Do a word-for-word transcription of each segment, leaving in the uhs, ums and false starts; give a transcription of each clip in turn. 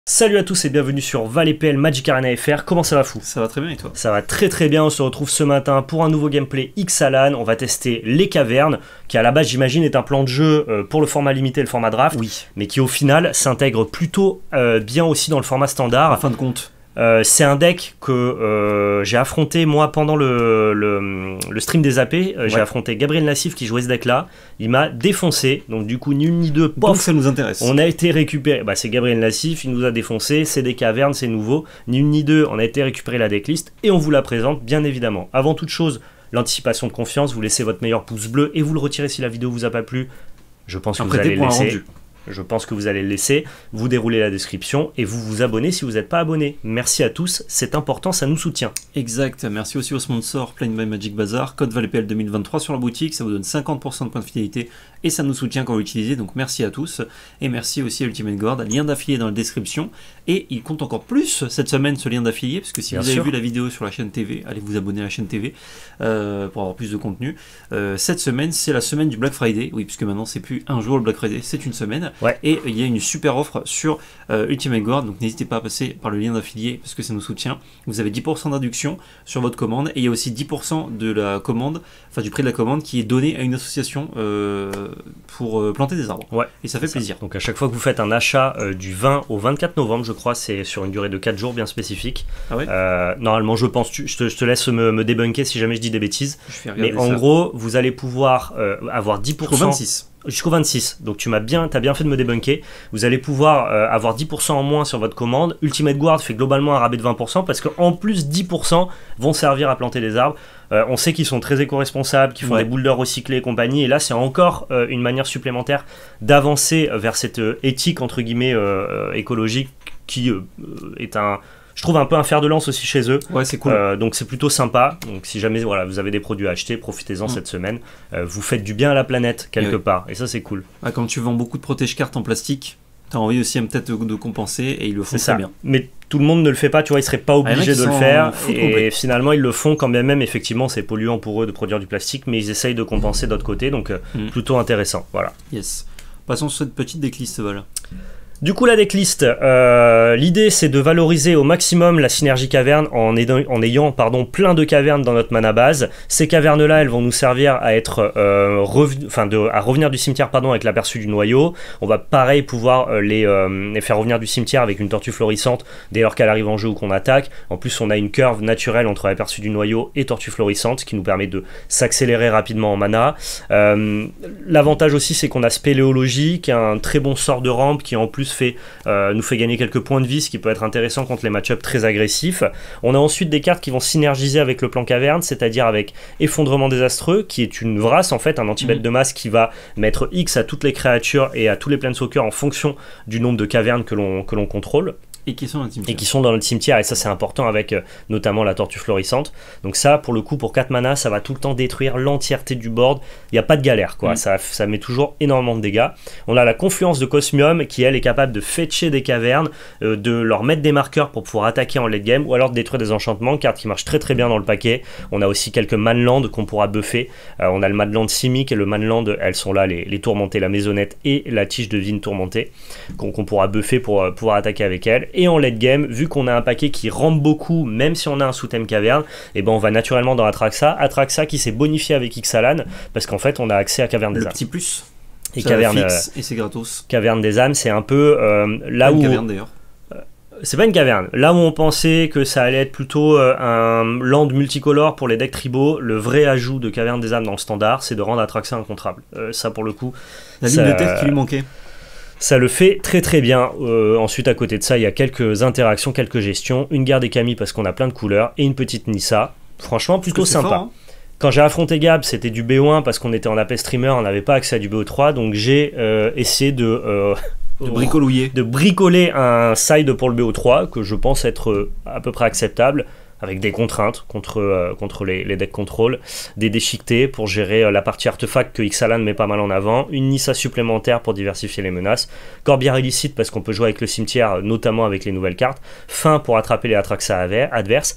Salut à tous et bienvenue sur ValetPL Magic Arena F R, comment ça va fou? Ça va très bien et toi? Ça va très très bien, on se retrouve ce matin pour un nouveau gameplay Ixalan, on va tester les cavernes, qui à la base j'imagine est un plan de jeu euh, pour le format limité et le format draft, Oui. mais qui au final s'intègre plutôt euh, bien aussi dans le format standard. En fin de compte. Euh, c'est un deck que euh, j'ai affronté moi pendant le, le, le stream des A P, euh, j'ai Ouais. affronté Gabriel Nassif qui jouait ce deck là, il m'a défoncé, donc du coup ni une ni deux, pof, Donc ça nous intéresse. on a été récupéré, bah, c'est Gabriel Nassif, il nous a défoncé, c'est des cavernes, c'est nouveau, ni une ni deux, on a été récupérer la decklist et on vous la présente bien évidemment. Avant toute chose, l'anticipation de confiance, vous laissez votre meilleur pouce bleu et vous le retirez si la vidéo vous a pas plu, je pense que Un vous prêté allez le pour un laisser. rendu. Je pense que vous allez le laisser, vous déroulez la description et vous vous abonnez si vous n'êtes pas abonné. Merci à tous, c'est important, ça nous soutient. Exact. Merci aussi au sponsor Plane by Magic Bazaar, code ValetPL deux mille vingt-trois sur la boutique, ça vous donne cinquante pour cent de points de fidélité et ça nous soutient quand vous l'utilisez, donc merci à tous. Et merci aussi à Ultimate Guard, lien d'affilié dans la description. Et il compte encore plus cette semaine ce lien d'affilié, parce que si Bien vous avez sûr. vu la vidéo sur la chaîne T V, allez vous abonner à la chaîne T V euh, pour avoir plus de contenu. Euh, cette semaine, c'est la semaine du Black Friday, oui, puisque maintenant c'est plus un jour le Black Friday, c'est une semaine. Ouais. Et il y a une super offre sur euh, Ultimate Guard, donc n'hésitez pas à passer par le lien d'affilié parce que ça nous soutient. Vous avez dix pour cent d'induction sur votre commande et il y a aussi dix pour cent de la commande, enfin du prix de la commande qui est donné à une association euh, pour euh, planter des arbres. Ouais. Et ça fait Ça. plaisir. Donc à chaque fois que vous faites un achat euh, du vingt au vingt-quatre novembre, je crois, c'est sur une durée de quatre jours bien spécifique. Ah ouais. Euh, normalement, je pense, tu- je te, je te laisse me, me débunker si jamais je dis des bêtises. Je vais Mais regarder en ça. gros, vous allez pouvoir euh, avoir dix pour cent. Jusqu'au vingt-six. Jusqu'au vingt-six, donc tu m'as bien, t'as bien fait de me débunker. Vous allez pouvoir euh, avoir dix pour cent en moins sur votre commande. Ultimate Guard fait globalement un rabais de vingt pour cent parce qu'en plus dix pour cent vont servir à planter des arbres. Euh, on sait qu'ils sont très éco-responsables, qu'ils font Ouais. des boules d'or recyclées et compagnie. Et là, c'est encore euh, une manière supplémentaire d'avancer vers cette euh, éthique entre guillemets euh, euh, écologique qui euh, est un, je trouve un peu un fer de lance aussi chez eux. Ouais, c'est cool. Euh, donc c'est plutôt sympa. Donc si jamais voilà, vous avez des produits à acheter, profitez-en Mm. cette semaine. Euh, vous faites du bien à la planète quelque Et oui. part. Et ça c'est cool. Ah, quand tu vends beaucoup de protège-cartes en plastique, t'as envie aussi hein, peut-être de, de compenser et ils le font C'est très ça. bien. Mais tout le monde ne le fait pas, tu vois, ils seraient pas Ah, il y en a obligés qui de le s'en faire. foutent Et complet. finalement ils le font quand bien même. Effectivement c'est polluant pour eux de produire du plastique, mais ils essayent de compenser d'autre côté. Donc euh, Mm. plutôt intéressant. Voilà. Yes. Passons sur cette petite decklist, Val. Du coup, la decklist, euh, l'idée c'est de valoriser au maximum la synergie caverne en, aidant- en ayant pardon, plein de cavernes dans notre mana base. Ces cavernes-là, elles vont nous servir à, être, euh, rev- enfin de, à revenir du cimetière pardon, avec l'aperçu du noyau. On va pareil pouvoir euh, les, euh, les faire revenir du cimetière avec une tortue florissante dès lors qu'elle arrive en jeu ou qu'on attaque. En plus, on a une curve naturelle entre l'aperçu du noyau et tortue florissante qui nous permet de s'accélérer rapidement en mana. Euh, L'avantage aussi, c'est qu'on a Spéléologie, qui est un très bon sort de rampe qui en plus fait, euh, nous fait gagner quelques points de vie, ce qui peut être intéressant contre les match-ups très agressifs. On a ensuite des cartes qui vont synergiser avec le plan caverne, c'est-à-dire avec Effondrement désastreux, qui est une vrasse en fait, un anti-bet Mhm. de masse qui va mettre X à toutes les créatures et à tous les planeswalkers en fonction du nombre de cavernes que l'on que l'on contrôle. Et qui sont dans le team. Et qui sont dans le cimetière, et ça c'est important avec euh, notamment la tortue florissante. Donc ça pour le coup pour quatre mana ça va tout le temps détruire l'entièreté du board, il n'y a pas de galère quoi, Mm. ça, ça met toujours énormément de dégâts. On a la confluence de Cosmium qui elle est capable de fetcher des cavernes, euh, de leur mettre des marqueurs pour pouvoir attaquer en late game ou alors de détruire des enchantements, carte qui marche très très bien dans le paquet. On a aussi quelques manlands qu'on pourra buffer. Euh, on a le manland Simic et le manland, elles sont là les, les tourmentées, la maisonnette et la tige de vigne tourmentée qu'on qu'on pourra buffer pour euh, pouvoir attaquer avec elles. Et en late game, vu qu'on a un paquet qui rampe beaucoup, même si on a un sous-thème caverne, et ben on va naturellement dans Atraxa. Atraxa qui s'est bonifié avec Ixalan, parce qu'en fait on a accès à Caverne des Le âmes. petit plus. Et ça Caverne, fixe euh, et c'est gratos. Caverne des âmes, c'est un peu euh, là Une où... caverne d'ailleurs. C'est pas une caverne. Là où on pensait que ça allait être plutôt euh, un land multicolore pour les decks tribaux, le vrai ajout de Caverne des âmes dans le standard, c'est de rendre Atraxa incontrable. Euh, ça pour le coup... La ça- ligne de tête qui lui manquait. Ça le fait très très bien. Euh, ensuite, à côté de ça, il y a quelques interactions, quelques gestions, une garde des Camille parce qu'on a plein de couleurs et une petite Nissa. Franchement, plutôt C'est sympa. fort, hein. Quand j'ai affronté Gab, c'était du B O un parce qu'on était en A P streamer, on n'avait pas accès à du B O trois, donc j'ai euh, essayé de, euh, De bricolouiller. de bricoler un side pour le B O trois que je pense être euh, à peu près acceptable, avec des contraintes contre, euh, contre les, les decks contrôle, des déchiquetés pour gérer euh, la partie artefact que Ixalan met pas mal en avant, une Nissa supplémentaire pour diversifier les menaces, Corbière illicite parce qu'on peut jouer avec le cimetière, notamment avec les nouvelles cartes, fin pour attraper les Atraxa adverses,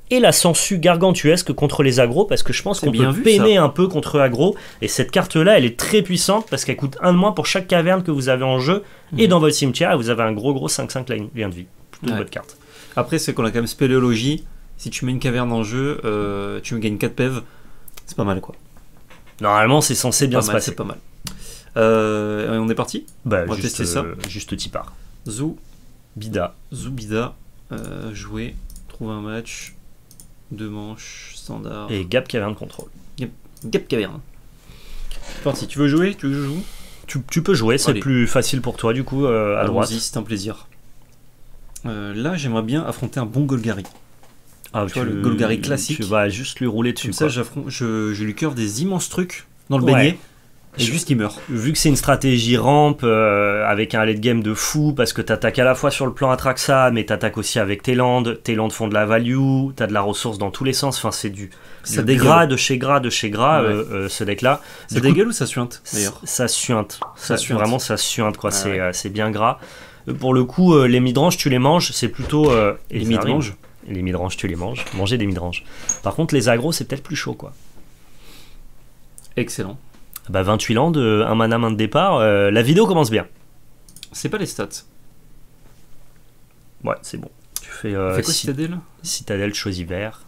et la sangsue gargantuesque contre les agros, parce que je pense C'est qu'on bien peut vu, peiner ça. un peu contre agro, et cette carte-là, elle est très puissante, parce qu'elle coûte un de moins pour chaque caverne que vous avez en jeu, et Mhm. dans votre cimetière, et vous avez un gros gros cinq cinq lien lien de vie. Plutôt une Ouais. bonne carte. Après, c'est qu'on a quand même spéléologie. Si tu mets une caverne en jeu, euh, tu me gagnes quatre P E V. C'est pas mal, quoi. Normalement, c'est censé bien Pas se mal, passer. c'est pas mal. Euh, et on est parti. Bah, On va juste, tester ça. euh, juste Tipar. Zou, Bida. Zoubida, euh, jouer, trouver un match, deux manches, standard. Et Gap Caverne Control. Gap caverne. C'est parti. Tu veux jouer? Tu veux que je joue? Tu, tu peux jouer, c'est Allez. plus facile pour toi, du coup, euh, à droite. Allons-y, c'est un plaisir. Euh, là, j'aimerais bien affronter un bon Golgari. Ah, Tu vois, le Golgari classique. Tu vas juste lui rouler dessus. Comme ça, quoi. j'affronte, je, je lui curve des immenses trucs dans le Ouais. beignet. Et Je- juste il meurt. Vu que c'est une stratégie rampe euh, avec un late game de fou, parce que t'attaques à la fois sur le plan Atraxa, mais t'attaques aussi avec tes landes, tes landes font de la value, t'as de la ressource dans tous les sens, enfin c'est du, Ça du dégueule. gras de chez gras de chez gras, Ouais. euh, euh, ce deck là. Ça dégueule ou ça suinte d'ailleurs? Ça suinte, ça, Ça suinte. vraiment ça suinte quoi, Ah c'est ouais. euh, c'est bien gras. Euh, Pour le coup, euh, les midranges tu les manges, c'est plutôt... euh, et Les ça arrive. midranges. Les midranges tu les manges, manger des midranges. Par contre les agros c'est peut-être plus chaud quoi. Excellent. Bah vingt-huit landes, euh, un mana main de départ, euh, la vidéo commence bien. C'est pas les stats. Ouais, c'est bon. Tu fais On euh, fait quoi, ci- Citadelle? citadelle choisis vert.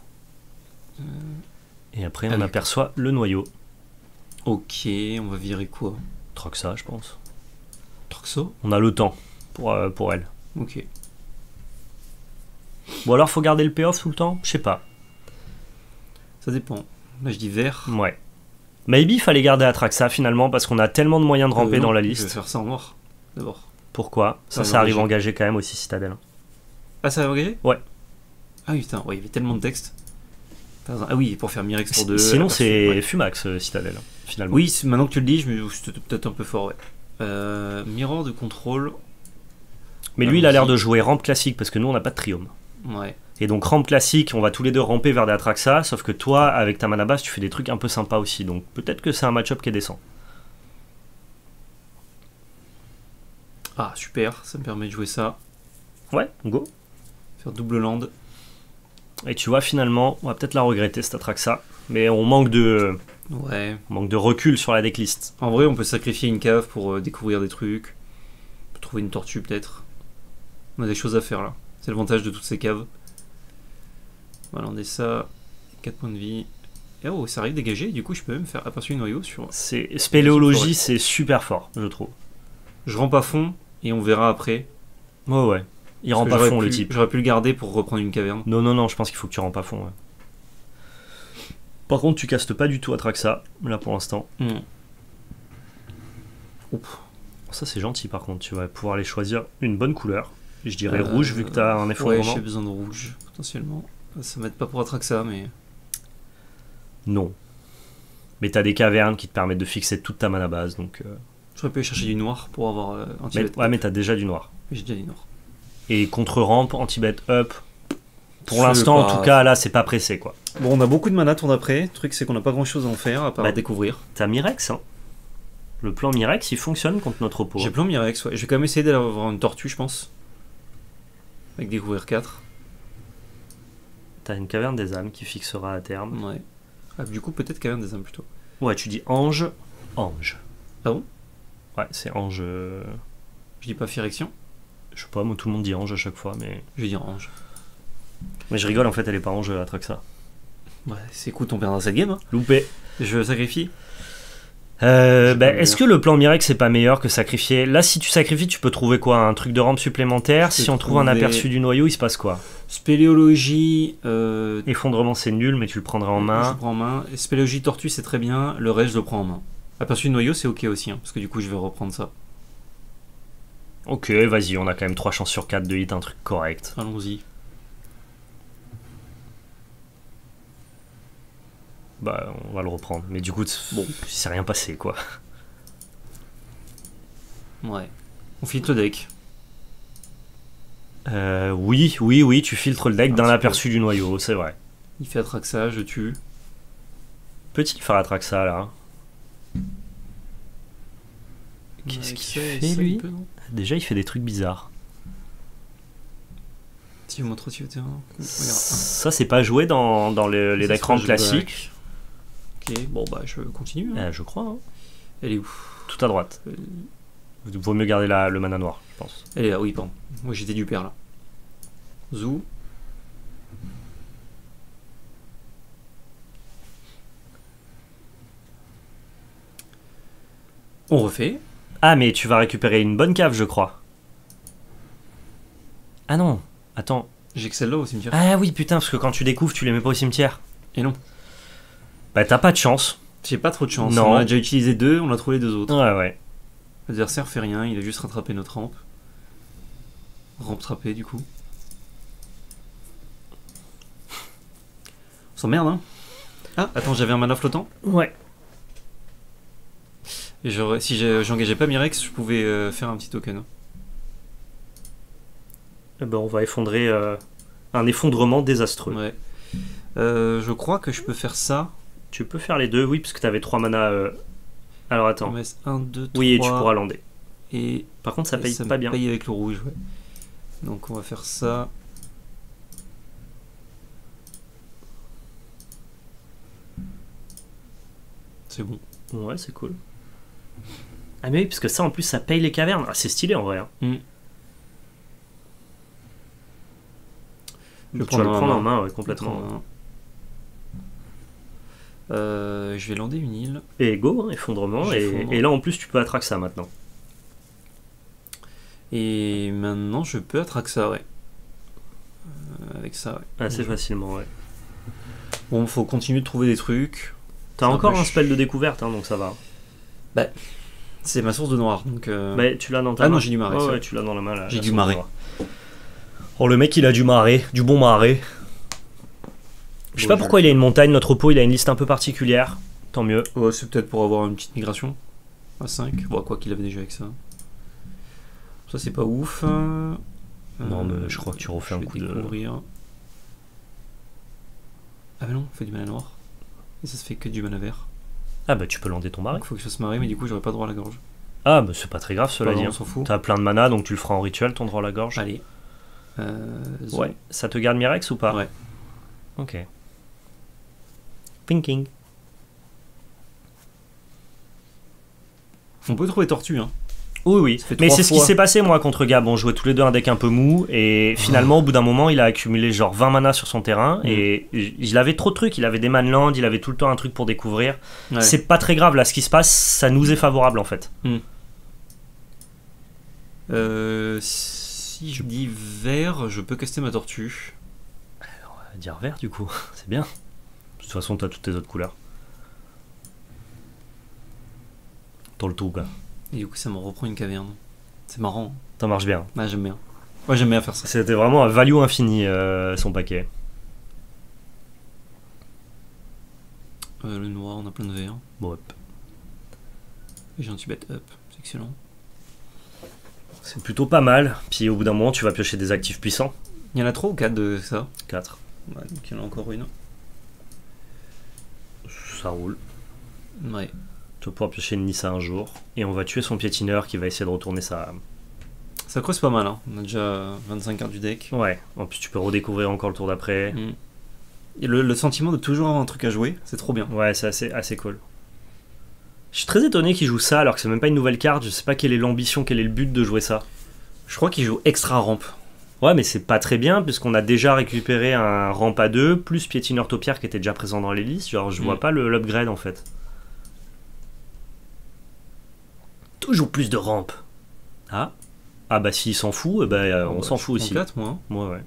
Et après, Ah on oui. aperçoit le noyau. Ok, on va virer quoi? Troxa, je pense. Troxo? On a le temps pour, euh, pour elle. Ok. Ou alors, faut garder le payoff tout le temps. Je sais pas. Ça dépend. Là, je dis vert. Ouais. Maybe il fallait garder Atraxa finalement parce qu'on a tellement de moyens de ramper Euh, non, dans la Je vais liste. faire ça en noir. D'abord. Pourquoi Ça, Ah, ça arrive engagé. engagé quand même aussi, Citadelle. Ah, ça va engager? Ouais. Ah oui, putain, ouais, il y avait tellement de texte. T'as raison. Ah oui, pour faire Mirex pour deux. Sinon, aperçu, c'est ouais. Fumax, euh, Citadelle, finalement. Oui, c'est- maintenant que tu le dis, je me c'était peut-être un peu fort, ouais. Euh, Mirror de contrôle. Mais lui, il a l'air Allons-y. de jouer rampe classique parce que nous, on n'a pas de triome. Ouais. Et donc, rampe classique, on va tous les deux ramper vers des Atraxa. Sauf que toi, avec ta mana base, tu fais des trucs un peu sympas aussi. Donc, peut-être que c'est un match-up qui est décent. Ah, super, ça me permet de jouer ça. Ouais, go. Faire double land. Et tu vois, finalement, on va peut-être la regretter cette Atraxa. Mais on manque de, Ouais. on manque de recul sur la decklist. En vrai, on peut sacrifier une cave pour euh, découvrir des trucs. On peut trouver une tortue, peut-être. On a des choses à faire, là. C'est l'avantage de toutes ces caves. Voilà, on est ça. quatre points de vie. Et oh, ça arrive dégagé. Du coup, je peux même faire aperçu noyau sur... C'est spéléologie, c'est super fort, je trouve. Je rampe à fond, et on verra après. Ouais, ouais. Il Parce rend que pas j'aurais fond, pu- le type. J'aurais pu le garder pour reprendre une caverne. Non, non, non, je pense qu'il faut que tu rends pas fond. Ouais. Par contre, tu castes pas du tout Atraxa, là pour l'instant. Hmm. Oups. Ça, c'est gentil par contre. Tu vas pouvoir aller choisir une bonne couleur. Je dirais Euh, rouge vu que t'as un Ouais, effondrement. j'ai besoin de rouge, potentiellement. Ça m'aide pas pour Atraxa, mais... Non. Mais t'as des cavernes qui te permettent de fixer toute ta mana base. Donc, euh, J'aurais pu aller chercher du noir pour avoir euh, anti-bet. mais, ouais, mais t'as déjà du noir. J'ai déjà du noir. Et contre rampe, anti-bet up. Pour C'est l'instant, en pas- tout cas, là, c'est pas pressé quoi. Bon, on a beaucoup de mana tour d'après. Le truc, c'est qu'on n'a pas grand chose à en faire à part Bah, découvrir. T'as Mirex, hein. Le plan Mirex, il fonctionne contre notre oppo. J'ai plan Mirex, ouais. Je vais quand même essayer d'avoir une tortue, je pense. Avec découvrir quatre. T'as une caverne des âmes qui fixera à terme. Ouais. Ah, du coup, peut-être caverne des âmes plutôt. Ouais, tu dis ange, ange. Ah bon? Ouais, c'est ange. euh, Je dis pas Firection. Je sais pas, moi tout le monde dit ange à chaque fois, mais. Je vais dire ange. Mais je rigole, en fait, elle est pas ange à Traxa. Ouais, c'est écoute, on perdra cette game. Hein. Loupé. Je sacrifie. Euh, J'ai bah, pas est-ce meilleur. que le plan Mirex c'est pas meilleur que sacrifier? Là, si tu sacrifies, tu peux trouver quoi? Un truc de rampe supplémentaire? Je Si peux on trouve un trouver- aperçu du noyau, il se passe quoi? Spéléologie. Euh, Effondrement, c'est nul, mais tu le prendrais en Je main. le prends en main. Et Spéléologie tortue, c'est très bien. Le reste, je le prends en main. Aperçu de noyau, c'est ok aussi. Hein, parce que du coup, je vais reprendre ça. Ok, vas-y, on a quand même trois chances sur quatre de hit, un truc correct. Allons-y. Bah, on va le reprendre. Mais du coup, t- Bon. il s'est rien passé quoi. Ouais. On filtre le deck. Euh, oui, oui, oui, tu filtres le deck Un d'un petit aperçu du noyau, c'est vrai. Il fait Atraxa, je tue. Petit Faratraxa là. Qu'est-ce Avec qu'il ça et fait ça, lui il peut, non? Déjà, il fait des trucs bizarres. Activement trop sur le terrain. Regarde. Ça, c'est pas joué dans, dans les, les Ça, decks ramp c'est pas joué, classiques. Ok, bon bah je continue. Hein. Euh, je crois. Hein. Elle est où? Tout à droite. Euh, Vaut mieux garder la, le mana noir, je pense. Elle est là, oui, pardon. Moi j'étais du père là. Zou. On refait. Ah, mais tu vas récupérer une bonne cave, je crois. Ah non, attends. J'ai que celle-là au cimetière. Ah oui, putain, parce que quand tu découvres, tu les mets pas au cimetière. Et non. Bah, t'as pas de chance. J'ai pas trop de chance. Non. On a déjà utilisé deux, on a trouvé les deux autres. Ouais, ouais. L'adversaire fait rien, il a juste rattrapé notre rampe. Rampe trappée du coup. On s'emmerde hein. Ah, attends, j'avais un mana flottant. Ouais. Et j'aurais- si j'ai- j'engageais pas Mirex, je pouvais euh, faire un petit token. Eh ben, on va effondrer euh, un effondrement désastreux. Ouais. Euh, je crois que je peux faire ça. Tu peux faire les deux, oui, parce que t'avais trois mana. euh, Alors Il attends. me reste un, deux, trois. Oui, et tu pourras lander. Et Par contre, ça paye ça pas me bien. paye avec le rouge, ouais. Donc on va faire ça. C'est bon. Ouais, c'est cool. Ah, mais oui, parce que ça, en plus, ça paye les cavernes. Ah, c'est stylé en vrai. Hein. Mm. Je vais Tu vas le prendre prendre en en main. main, ouais, complètement. Complètement. Euh, je vais lander une île. Et go, hein, effondrement. Et, J'effondre. et là, en plus, tu peux attraquer ça maintenant. Et maintenant, je peux attraquer ça, ouais. Euh, avec ça, ouais. Assez facilement, ouais. Bon, faut continuer de trouver des trucs. T'as C'est un encore peu un ch- spell de découverte, hein, donc ça va. C'est ma source de noir, donc... euh, Bah, tu l'as dans ta Ah main. non, j'ai du marais, Ouais, c'est ouais, vrai. tu l'as dans la main là. J'ai la du source marais. noire. Oh, le mec, il a du marais, du bon marais. Je sais Bon, pas je- pourquoi il a une montagne, notre pot, il a une liste un peu particulière. Tant mieux. Ouais, c'est peut-être pour avoir une petite migration. À cinq. Bon, quoi qu'il avait déjà avec ça. Ça, c'est pas ouf. Euh, Non, mais je crois que tu refais je un vais coup de- découvrir. Ah bah non, on fait du mana noir. Et ça se fait que du mana vert. Ah bah, tu peux lander ton marais. Donc faut que je fasse marrer, mais du coup, j'aurais pas droit à la gorge. Ah bah, c'est pas très grave, cela Pas dit. grave, hein. on s'en fout. T'as plein de mana, donc tu le feras en rituel, ton droit à la gorge. Allez. Euh, zo- Ouais. Ça te garde Mirex ou pas? Ouais. Ok. Thinking. On peut trouver tortue, hein. Oui, oui. Ça fait Mais trois c'est ce qui fois. s'est passé, moi, contre Gab. On jouait tous les deux un deck un peu mou. Et finalement, au bout d'un moment, il a accumulé genre vingt mana sur son terrain. Mm. Et il avait trop de trucs. Il avait des manlands, il avait tout le temps un truc pour découvrir. Ouais. C'est pas très grave, là. Ce qui se passe, ça nous est favorable, en fait. Euh, si je dis vert, je peux caster ma tortue. On va dire vert, du coup. C'est bien. De toute façon, t'as toutes tes autres couleurs. Dans le tout, quoi. Et du coup, ça me reprend une caverne. C'est marrant. Ça marche bien. Ouais, j'aime bien. Ouais, j'aime bien faire ça. C'était vraiment un value infini, euh, son paquet. Euh, le noir, on a plein de verts. Bon, hop. Et j'ai un tubet up. C'est excellent. C'est plutôt pas mal. Puis au bout d'un moment, tu vas piocher des actifs puissants. Il y en a trois ou quatre de ça? quatre. Ouais, donc il y en a encore une. Ça roule. Ouais. Tu vas pouvoir piocher une Nissa un jour. Et on va tuer son piétineur qui va essayer de retourner sa... Ça creuse pas mal, hein. On a déjà vingt-cinq cartes du deck. Ouais. En plus, tu peux redécouvrir encore le tour d'après. Mm. Et le, le sentiment de toujours avoir un truc à jouer, c'est trop bien. Ouais, c'est assez, assez cool. Je suis très étonné qu'il joue ça alors que c'est même pas une nouvelle carte. Je sais pas quelle est l'ambition, quel est le but de jouer ça. Je crois qu'il joue extra rampe. Ouais, mais c'est pas très bien puisqu'on a déjà récupéré un ramp à deux plus piétineur taupière qui était déjà présent dans les listes. Genre, je vois Mm. pas le- l'upgrade en fait. Toujours plus de rampes. Ah. Ah bah s'il s'en fout, eh ben, euh, on Bah, s'en je fout prends aussi. quatre, moi. hein. Ouais, ouais.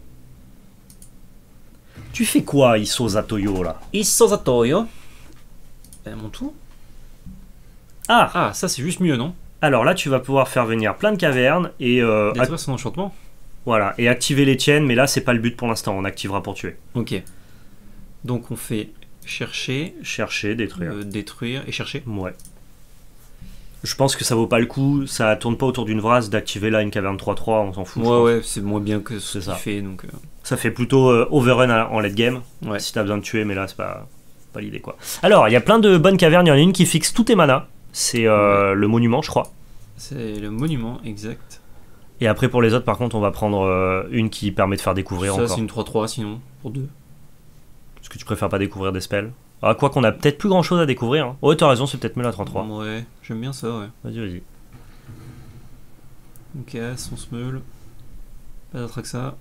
Tu fais quoi, Iso Zatoyo, là? Isozatoyo. Euh, mon tour. Ah. Ah, ça c'est juste mieux, non? Alors là, tu vas pouvoir faire venir plein de cavernes et, euh, ac- Détruire son enchantement. voilà, et activer les tiennes, mais là, c'est pas le but pour l'instant. On activera pour tuer. Ok. Donc on fait chercher, Chercher, détruire. euh, détruire et chercher. Ouais. Je pense que ça vaut pas le coup. Ça tourne pas autour d'une vras d'activer là une caverne trois trois, on s'en fout. je Ouais, pense. ouais, c'est moins bien que ce C'est qu'il ça. fait, donc... euh, Ça fait plutôt euh, overrun à- en late game. Ouais. Si t'as besoin de tuer, mais là, c'est pas, pas l'idée quoi. Alors, il y a plein de bonnes cavernes. Il y en a une qui fixe tous tes manas. C'est euh, le monument, je crois. C'est le monument, exact. Et après pour les autres par contre on va prendre euh, une qui permet de faire découvrir Ça, encore. c'est une trois trois sinon, pour deux. Est-ce que tu préfères pas découvrir des spells? Ah, quoi qu'on a peut-être plus grand chose à découvrir. Hein. Ouais, t'as raison, c'est peut-être mieux la trente-trois. Ouais, j'aime bien ça, ouais. Vas-y, vas-y. On casse, on se meule. Pas d'autre que ça.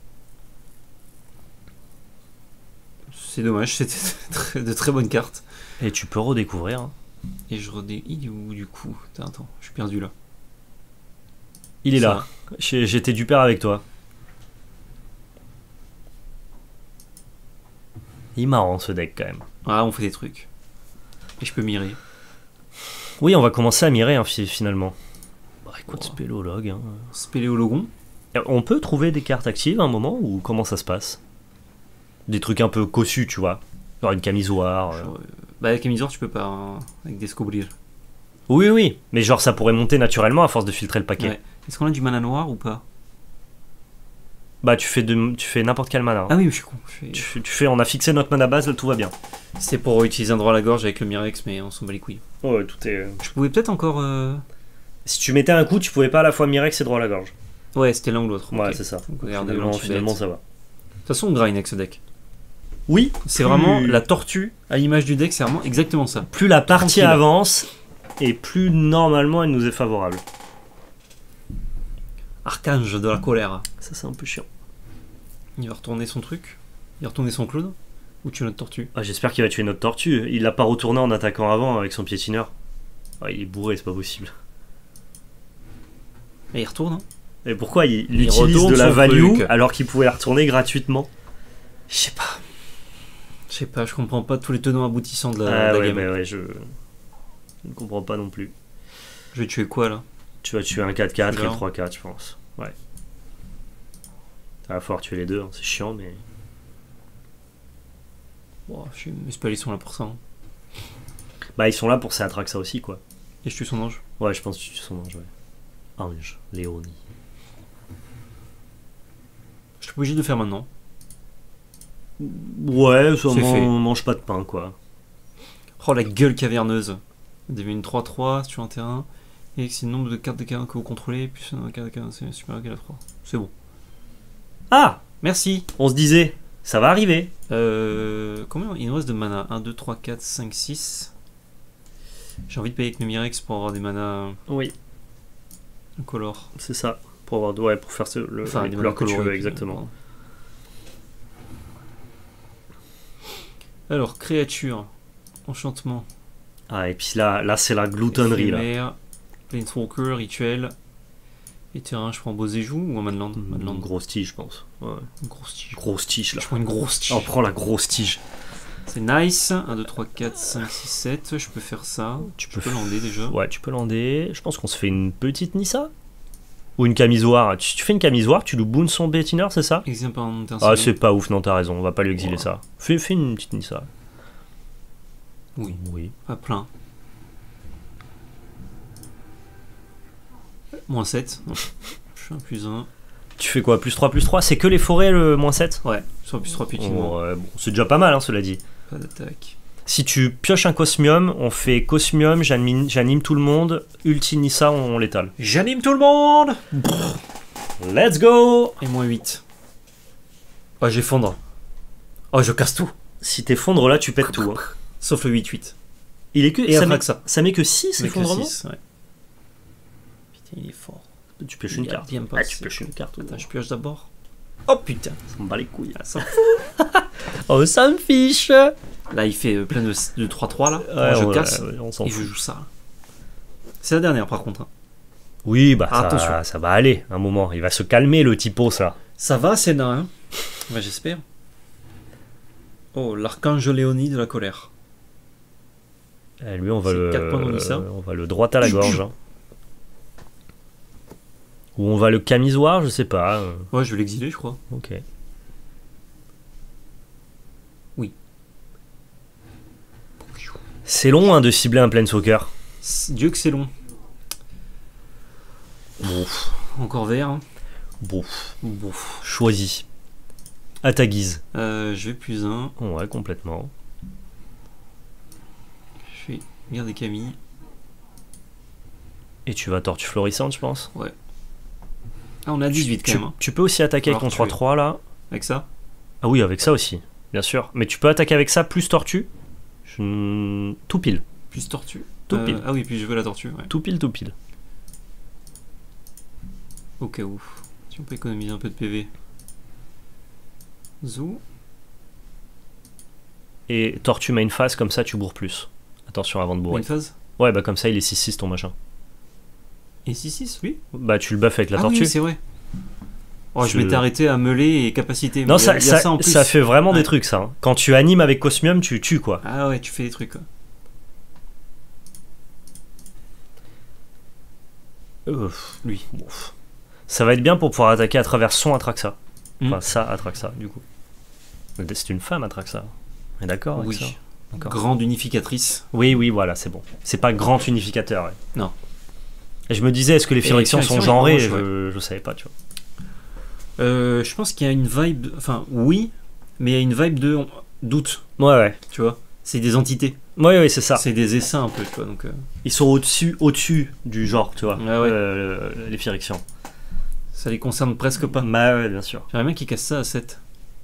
C'est dommage, c'était très- de très bonnes cartes. Et tu peux redécouvrir. Hein. Et je redé... Il est où du coup? Attends, attends, je suis perdu là. Il est Ça. là. J'ai- J'étais du père avec toi. Il est marrant ce deck quand même. Ah, on fait des trucs. Et je peux mirer. Oui, on va commencer à mirer hein, fi- finalement. Bah écoute, Oh. spéléologue. Hein. Spéléologon. On peut trouver des cartes actives à un moment ou comment ça se passe? Des trucs un peu cossus, tu vois. Genre une camisoire. euh. Genre, euh, Bah, avec Camisor, tu peux pas. Hein, avec des scobrils. Oui, oui, mais genre ça pourrait monter naturellement à force de filtrer le paquet. Ouais. Est-ce qu'on a du mana noir ou pas? Bah tu fais, de, tu fais n'importe quel mana. hein. Ah oui, mais je suis con. je fais- Tu, fais- tu fais, on a fixé notre mana base, là tout va bien. C'est pour utiliser un droit à la gorge avec le Mirex, mais on s'en bat les couilles. Ouais, tout est. Je pouvais peut-être encore. euh, Si tu mettais un coup, tu pouvais pas à la fois Mirex et droit à la gorge. Ouais, c'était l'un ou l'autre. Ouais, ok. c'est ça. Donc, regardez, Finalement, l'anti-bête. finalement, ça va. De toute façon, on grind avec ce deck. Oui, C'est plus- vraiment la tortue à l'image du deck, c'est vraiment exactement ça. Plus la partie Tranquille. avance, et plus normalement elle nous est favorable. Archange de la colère. Ça, c'est un peu chiant. Il va retourner son truc. Il va retourner son clown. Ou tu notre tortue. Ah, j'espère qu'il va tuer notre tortue. Il l'a pas retourné en attaquant avant avec son piétineur. Ah, il est bourré, c'est pas possible. Et il retourne. Hein. Et pourquoi il, il Il utilise retourne de la son value truc. alors qu'il pouvait la retourner gratuitement? Je sais pas. Je sais pas, je comprends pas tous les tenants aboutissants de la, Ah de la ouais, gamme. mais ouais, je... je ne comprends pas non plus. Je vais tuer quoi là? Tu vas tuer un quatre quatre et le Genre. trois quatre, je pense. Ouais. Ça va falloir tuer les deux, hein. C'est chiant, mais... Bon, je suis... Mes spells ils sont là pour ça. Hein. Bah, ils sont là pour ces Atraxa aussi, quoi. Et je tue son ange. Ouais, je pense que tu tues son ange, ouais. Ange, Léonie. Je suis obligé de le faire maintenant. Ouais, ça C'est man- fait. mange pas de pain, quoi. Oh la gueule caverneuse. Vous avez une trois trois sur un terrain. Et c'est le nombre de cartes de caverne que vous contrôlez. Plus un carte de caverne, c'est supérieur qu'à la trois. C'est bon. Ah, Merci. on se disait, ça va arriver. Euh, combien il nous reste de mana? un, deux, trois, quatre, cinq, six. J'ai envie de payer avec mes Mirex pour avoir des mana Oui, incolores. c'est ça. Pour avoir, ouais, pour faire ce, le, Enfin, les des couleurs mana que tu veux, colorées, exactement. Alors, créature, enchantement, Ah, et puis là, là c'est la gloutonnerie, là. éphémère, Planeswalker, rituel, et terrain, je prends Bozéjou ou un Manland? Manland, Une grosse tige, je pense. Ouais. une grosse tige. Grosse tige, là. Je prends une grosse tige. On prend la grosse tige. C'est nice. un, deux, trois, quatre, cinq, six, sept. Je peux faire ça. Tu Je peux lander déjà. Ouais, tu peux lander. Je pense qu'on se fait une petite Nissa. Ou une camisoire. Tu, tu fais une camisoire, tu lui boons son bétineur, c'est ça? Exil par un Ah, c'est pas ouf, non, t'as raison. On va pas lui exiler Ouais. ça. Fais, fais une petite Nissa. Oui, Oui. pas plein. Moins sept. Non. Je suis un plus un. Tu fais quoi? Plus trois, plus trois? C'est que les forêts, le moins sept? Ouais, soit plus trois piquets. Oh, ouais, bon, c'est déjà pas mal, hein, cela dit. Pas d'attaque. Si tu pioches un Cosmium, on fait Cosmium, j'anime, j'anime tout le monde, Ulti Nissa, on, on l'étale. J'anime tout le monde. Let's go! Et moins huit. Oh, j'effondre. Oh, je casse tout. Si t'effondres là, tu pètes tout. Hein. Sauf le huit huit. Il est que. Et ça, après met, que ça. ça met que six Avec le effondrements? six, ouais. Putain, il est fort. Tu pioches Il une a carte. bien Ah, passé. tu pioches une carte. Attends, je pioche d'abord. Oh putain. Ça me bat les couilles. Ah, ça- Oh, ça me fiche! Là, il fait euh, plein de, de trois trois là. Ouais, Moi, je on, casse. ouais, on s'en Et je fout. joue ça. C'est la dernière par contre. hein. Oui, bah Ah, ça, attention. ça va aller, un moment. Il va se calmer, le typo, ça. Ça va, c'est nain. Hein bah, j'espère. Oh, l'archange Léonie de la colère. Eh, lui, on va C'est le. quatre points dans l'Issa. on va le droit à la gorge. hein. Ou on va le camisoire, je sais pas. euh, Ouais, je vais l'exiler, je crois. Ok. Oui. C'est long hein, de cibler un Planeswalker. C'est- Dieu que c'est long. Bon, Encore vert. Hein. bon, Bon. choisis. À ta guise. Euh, je vais plus un. Ouais, complètement. Je vais garder Camille. Et tu vas tortue florissante, je pense. Ouais. Ah, on est à dix-huit quand Tu, même. Hein. tu peux aussi attaquer Alors, avec ton tu trois es- trois là. Avec ça. Ah oui, avec ça aussi, bien sûr. Mais tu peux attaquer avec ça plus tortue. Je- Tout pile. Plus tortue. Tout Euh, pile. Ah oui, puis je veux la tortue. Ouais. Tout pile, tout pile. Au cas où. Si on peut économiser un peu de P V. Zou. Et tortue main phase, comme ça tu bourres plus. Attention avant de bourrer. Une phase. Ouais, bah comme ça il est six six ton machin. Et six six, lui. Bah tu le buffes avec la Ah tortue. oui, c'est vrai. Oh, je Je- m'étais arrêté à melee et capacité. Non, mais il y a- ça, il y a ça, en plus. ça fait vraiment Ouais. des trucs ça. hein. Quand tu animes avec Cosmium, tu tues quoi. Ah ouais, tu fais des trucs. Quoi. Euh, lui. Bon. Ça va être bien pour pouvoir attaquer à travers son Atraxa. Hmm. Enfin, ça Atraxa du coup. C'est une femme Atraxa. On est d'accord avec Oui. ça D'accord. Grande unificatrice. Oui, oui, voilà, c'est bon. C'est pas grand unificateur. Ouais. Non. Et je me disais, est-ce que les Phyrexians sont Phyrexians, genrés ils sont moches, je, je savais pas, tu vois. Euh, je pense qu'il y a une vibe. Enfin, oui, mais il y a une vibe de doute, Ouais, ouais. tu vois. C'est des entités. Ouais, ouais, c'est ça. C'est des essaims un peu, tu vois. Donc, euh, Ils sont au-dessus, au-dessus du genre, tu vois. Ouais, ouais. Euh, les Phyrexians. ça les concerne presque pas. Bah ouais, bien sûr. J'aimerais bien qu'ils cassent ça à sept.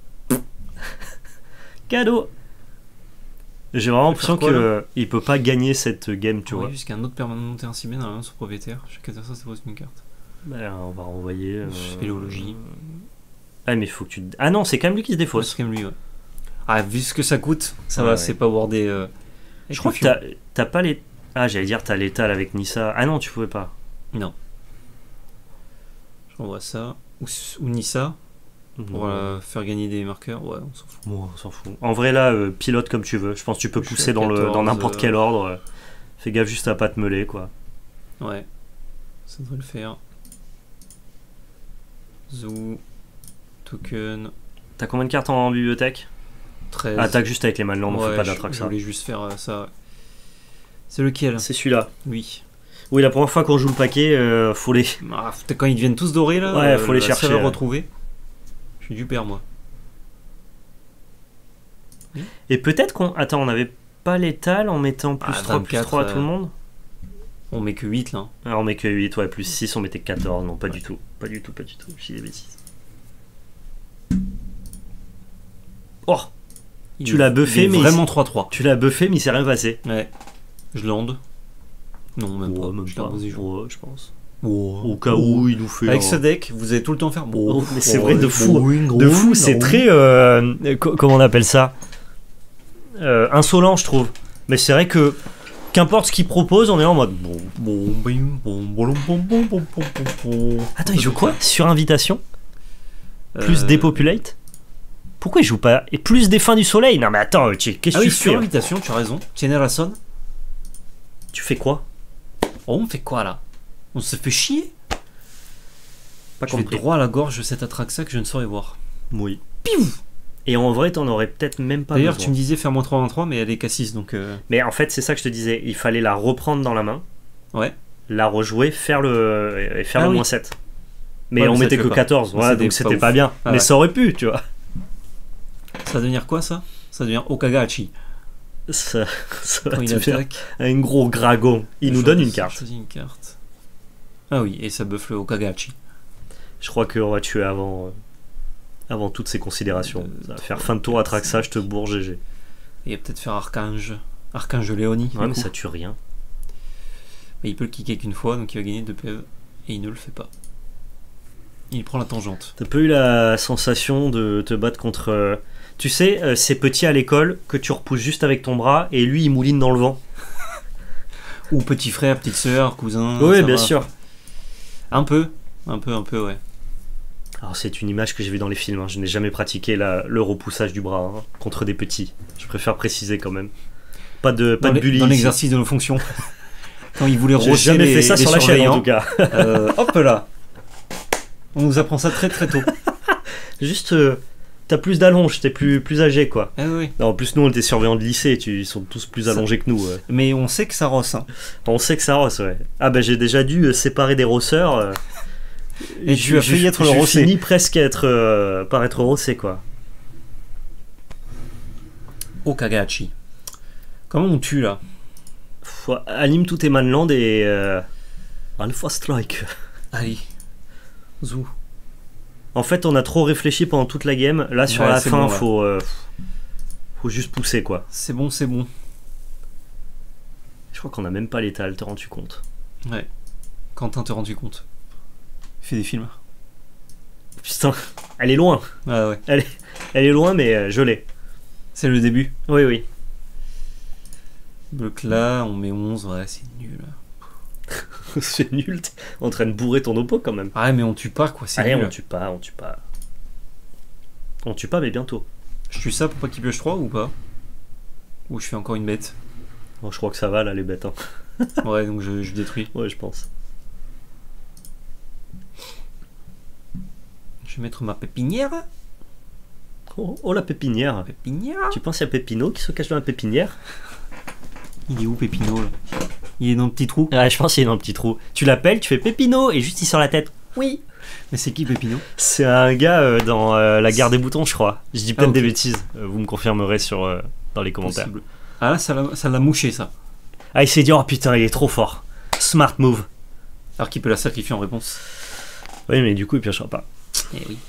Cadeau. J'ai vraiment l'impression faire quoi, qu'il peut pas gagner cette game, tu vois. Jusqu'à un autre permanent monté ainsi bien dans la main de son propriétaire. Chaque adversaire ça pose une carte. Bah, on va renvoyer. Euh... Spéléologie. Ah, mais faut que tu. Ah non, c'est quand même lui qui se Ouais, défausse. c'est quand même lui, ouais. Ah, vu ce que ça coûte, ça Ouais, va, ouais. c'est pas wardé. Euh, Je crois que t'as t'as pas les. Ah, j'allais dire, t'as l'étal avec Nissa. Ah non, tu pouvais pas. Non. Je renvoie ça. Ou, ou Nissa, pour euh, faire gagner des marqueurs. Ouais, on s'en fout. Bon, on s'en fout. En vrai, là, euh, pilote comme tu veux. Je pense que tu peux Je suis pousser à dans le dans quatorze, n'importe euh, quel ordre. euh. Fais gaffe juste à pas te meuler, quoi. Ouais. Ça devrait le faire. Zoo. Token. T'as combien de cartes en bibliothèque? treize. Attaque juste avec les Manlands, on Ouais, fait pas je- d'attraque Je ça. voulais juste faire euh, ça. C'est lequel? C'est celui-là. Oui. Oui, la première fois qu'on joue le paquet, euh, faut les. Ah, putain, quand ils deviennent tous dorés là, Ouais, faut les la chercher, seule à ouais. retrouver. Je suis du père, moi. Et peut-être qu'on. Attends, on avait pas l'étal en mettant plus Ah, trois, plus vingt-quatre, trois à tout le euh, monde? On met que huit là. Ah, on met que huit, ouais, plus six, on mettait quatorze. Non, pas du tout. Pas du tout, pas du tout. Je dis des bêtises. Oh! Il Tu est- l'as buffé, il est mais il- vraiment trois trois. Tu l'as buffé, mais il s'est rien passé. Ouais. Je lande. Non, même pas. Ouais, même Je pas. l'ai imposé, je- Ouais, je pense. Oh. Au cas où il nous fait. Avec un- ce deck, vous allez tout le temps faire. Oh, mais c'est vrai, de fou. De fou, c'est très. euh, co- comment on appelle ça? Euh, insolent, je trouve. Mais c'est vrai que. Qu'importe ce qu'il propose, on est en mode. Bon. Bon, bim, bon, bon, bon, bon, bon, bon, bon, bon. Attends, il joue quoi? Sur invitation? Plus Euh, dépopulate? Pourquoi il joue pas? Et plus des fins du soleil? Non, mais attends, tu- qu'est-ce Ah que oui, tu sur fais? invitation, tu as raison. Tiene razón. Tu fais quoi? Oh, on fait quoi là? On se fait chier? Pas Je vais compris. droit à la gorge de cet atraxa que je ne saurais voir. Oui. Et en vrai, t'en aurais peut-être même pas D'ailleurs, besoin. tu me disais faire moins trois, moins trois, mais elle est K six donc. euh, Mais en fait, c'est ça que je te disais. Il fallait la reprendre dans la main, Ouais. la rejouer, faire le, et faire Ah le oui. moins sept. Mais Ouais, on mais ça, mettait tu que fais pas. quatorze, Donc ouais, c'était donc pas c'était ouf. pas bien. Ah mais ouais. ça aurait pu, tu vois. Ça va devenir quoi ça? Ça devient Okagachi. Ça, ça va Quand il devenir attaque. un gros dragon. Il nous Je donne une choisis- carte. je choisis une carte. Ah oui, et ça buff le Okagachi. Je crois qu'on va tuer avant, euh, avant toutes ces considérations. Euh, Ça va faire fin de tour à Traxa, je te bourre G G. Et peut-être faire Archange. Archange Léonie. Ouais, du mais coup. ça tue rien. Mais il peut le kicker qu'une fois, donc il va gagner deux P E. Et il ne le fait pas. Il prend la tangente. T'as pas eu la sensation de te battre contre. euh, Tu sais, euh, ces petits à l'école que tu repousses juste avec ton bras et lui il mouline dans le vent. Ou petit frère, petite sœur, cousin. Oui, ça bien va. sûr. Un peu. Un peu, un peu, ouais. Alors c'est une image que j'ai vue dans les films. hein. Je n'ai jamais pratiqué la- le repoussage du bras hein, contre des petits. Je préfère préciser quand même. Pas de, pas Dans de les- bully. Dans ici. l'exercice de nos fonctions. Quand il voulait J'ai rosser jamais les, fait ça les sur la chaîne en surveillants. tout cas. Euh, hop là. On nous apprend ça très très tôt. Juste, euh, t'as plus d'allonge, t'es plus, plus âgé quoi. Ah oui. Non, en plus nous on était surveillants de lycée, tu, ils sont tous plus Ça- allongés que nous. ouais. Mais on sait que ça rosse. Hein. On sait que ça rosse, ouais. Ah bah j'ai déjà dû euh, séparer des rosseurs. euh, Et j'ai- tu as j'ai- failli être le j'ai rossé. fini presque à être, euh, par être rossé quoi. Okagachi. Comment on tue là? Faut, anime tous tes manlands et... Euh, Alpha Strike. Allez. Zou. En fait, on a trop réfléchi pendant toute la game. Là, sur Ouais, la c'est fin, bon, là. faut, euh, faut juste pousser, quoi. C'est bon, c'est bon. Je crois qu'on a même pas l'étal, te rends-tu compte? Ouais. Quentin, te rends-tu compte? Il fait des films. Putain, elle est loin. Ah ouais. Elle est, elle est loin, mais euh, je l'ai. C'est le début. Oui, oui. Donc là, on met onze, ouais, c'est nul. C'est nul. T'es en train de bourrer ton oppo quand même. Ah ouais, mais on tue pas, quoi, c'est Allez, nul. on tue pas, on tue pas. On tue pas, mais bientôt. Je tue ça pour pas qu'il pioche trois ou pas? Ou je fais encore une bête? Bon, je crois que ça va là, les bêtes. Hein. Ouais, donc je, je détruis. Ouais, je pense. Je vais mettre ma pépinière. Oh, oh, la pépinière. Pépinière. Tu penses qu'il y a Pépino qui se cache dans la pépinière? Il est où, Pépino, là? Il est dans le petit trou. Ouais, je pense qu'il est dans le petit trou. Tu l'appelles, tu fais Pépino et juste il sort la tête. Oui. Mais c'est qui, Pépino? C'est un gars euh, dans euh, la guerre des boutons, je crois. Je dis peut-être Ah, ok. des bêtises. Euh, vous me confirmerez sur, euh, dans les commentaires. Possible. Ah là, ça l'a ça l'a mouché, ça. Ah, il s'est dit, oh putain, il est trop fort. Smart move. Alors qu'il peut la sacrifier en réponse. Oui, mais du coup, il piochera pas. Eh oui.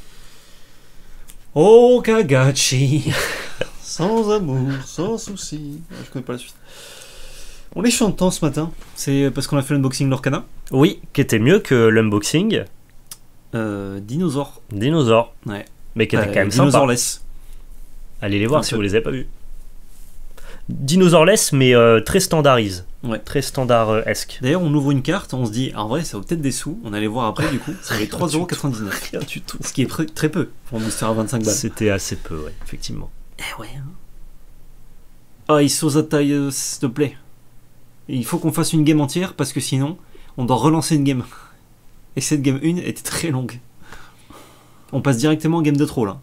Oh, Kagachi. Sans amour, sans souci. Je connais pas la suite. On est chantant ce matin. C'est parce qu'on a fait l'unboxing Lorcana. Oui, qui était mieux que l'unboxing. Euh, dinosaure. Dinosaure. Ouais. Mais qui était Euh, quand même sympa. Dinosaureless. Allez les voir Un si peu. vous les avez pas vus. Dinosaureless, mais euh, très standardise. Ouais. Très standard-esque. D'ailleurs, on ouvre une carte, on se dit, en vrai, ça vaut peut-être des sous. On allait voir après, du coup. Ça fait trois euros quatre-vingt-dix-neuf. Rien du tout. Ce qui est très, très peu pour un booster à vingt-cinq balles. C'était assez peu, ouais, effectivement. Eh ouais. Hein. Ah, Isozatai, euh, s'il te plaît. Il faut qu'on fasse une game entière parce que sinon, on doit relancer une game. Et cette game un était très longue. On passe directement en game de trop là.